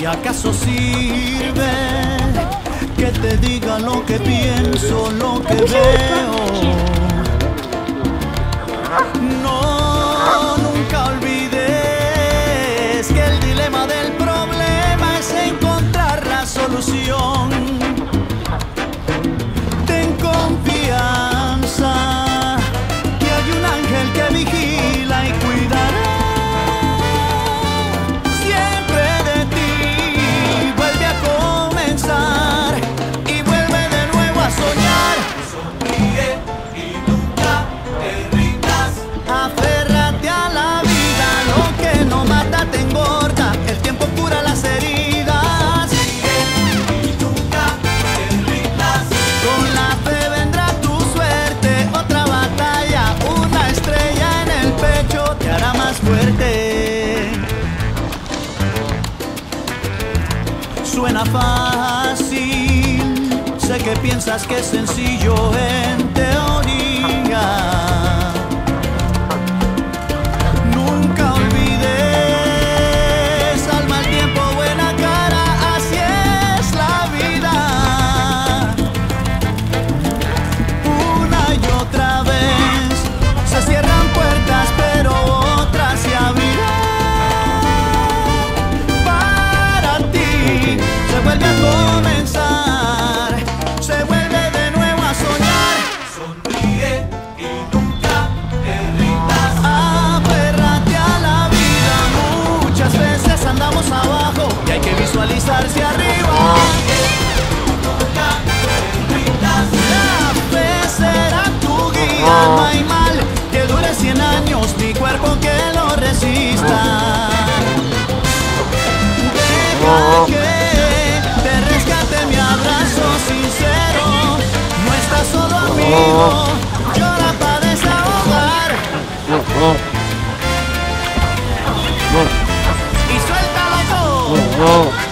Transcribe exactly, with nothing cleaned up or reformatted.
acaso sirve que te diga lo que pienso, lo que veo? No, nunca olvides que el dilema del problema es encontrar la solución. Ten confianza que hay un ángel que vigila y cuidará fuerte. Suena fácil, sé que piensas que es sencillo en teoría. Nunca olvides, al mal tiempo buena cara, así es la vida. Una y otra vez se cierran puertas, pero se abrirá para ti. Se vuelve a comenzar, se vuelve de nuevo a soñar. Sonríe y nunca te rindas. Aférrate a la vida. Muchas veces andamos abajo y hay que visualizarse arriba. Nunca te rindas. La fe será tu guía. No hay mal que dure cien años, ni cuerpo que resista. Deja que te rescate mi abrazo sincero. No estás solo, amigo, llora para desahogar. Y suéltalo todo.